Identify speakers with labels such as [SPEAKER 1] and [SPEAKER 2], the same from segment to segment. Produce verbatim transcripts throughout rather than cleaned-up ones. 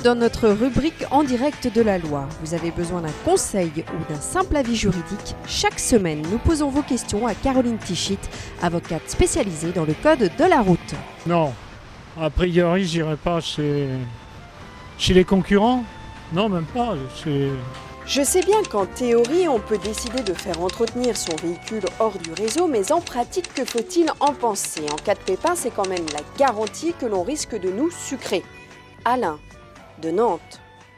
[SPEAKER 1] dans notre rubrique En direct de la loi. Vous avez besoin d'un conseil ou d'un simple avis juridique? Chaque semaine, nous posons vos questions à Caroline Tichit, avocate spécialisée dans le code de la route.
[SPEAKER 2] Non, a priori, j'irai pas chez, chez les concurrents. Non, même pas. Chez...
[SPEAKER 1] Je sais bien qu'en théorie, on peut décider de faire entretenir son véhicule hors du réseau, mais en pratique, que faut-il en penser? En cas de pépin, c'est quand même la garantie que l'on risque de nous sucrer. Alain, de Nantes.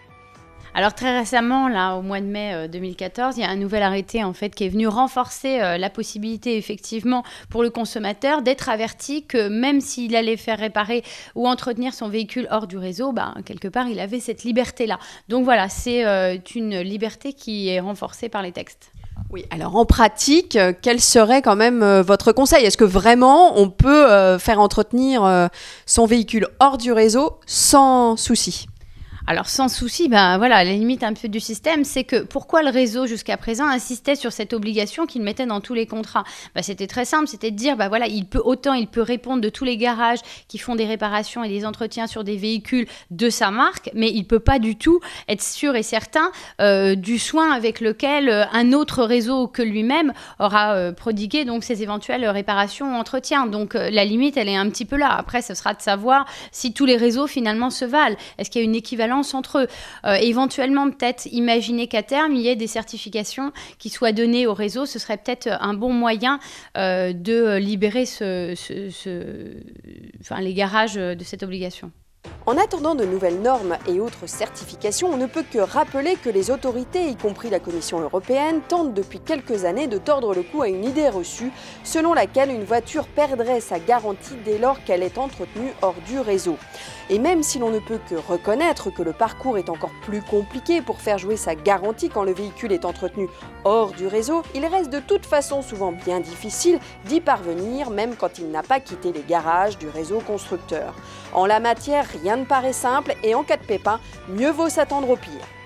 [SPEAKER 3] Alors très récemment, là, au mois de mai deux mille quatorze, il y a un nouvel arrêté en fait, qui est venu renforcer euh, la possibilité effectivement pour le consommateur d'être averti que même s'il allait faire réparer ou entretenir son véhicule hors du réseau, bah, quelque part il avait cette liberté-là. Donc voilà, c'est euh, une liberté qui est renforcée par les textes.
[SPEAKER 1] Oui, alors en pratique, euh, quel serait quand même euh, votre conseil? Est-ce que vraiment on peut euh, faire entretenir euh, son véhicule hors du réseau sans souci?
[SPEAKER 3] Alors sans souci, ben voilà, la limite un peu du système, c'est que pourquoi le réseau jusqu'à présent insistait sur cette obligation qu'il mettait dans tous les contrats? Ben, c'était très simple, c'était de dire, ben voilà, il peut autant il peut répondre de tous les garages qui font des réparations et des entretiens sur des véhicules de sa marque, mais il peut pas du tout être sûr et certain euh, du soin avec lequel euh, un autre réseau que lui-même aura euh, prodigué donc ces éventuelles réparations ou entretiens. Donc euh, la limite, elle est un petit peu là. Après, ce sera de savoir si tous les réseaux finalement se valent. Est-ce qu'il y a une équivalence entre eux, euh, éventuellement peut-être imaginer qu'à terme il y ait des certifications qui soient données au réseau, ce serait peut-être un bon moyen euh, de libérer ce, ce, ce, enfin, les garages de cette obligation.
[SPEAKER 1] En attendant de nouvelles normes et autres certifications, on ne peut que rappeler que les autorités, y compris la Commission européenne, tentent depuis quelques années de tordre le cou à une idée reçue selon laquelle une voiture perdrait sa garantie dès lors qu'elle est entretenue hors du réseau. Et même si l'on ne peut que reconnaître que le parcours est encore plus compliqué pour faire jouer sa garantie quand le véhicule est entretenu hors du réseau, il reste de toute façon souvent bien difficile d'y parvenir, même quand il n'a pas quitté les garages du réseau constructeur. En la matière, rien ne paraît simple et en cas de pépin, mieux vaut s'attendre au pire.